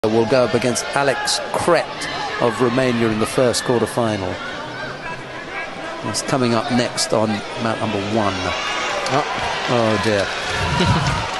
Will go up against Alex Kret of Romania in the first quarter-final. It's coming up next on mat number 1. Oh dear.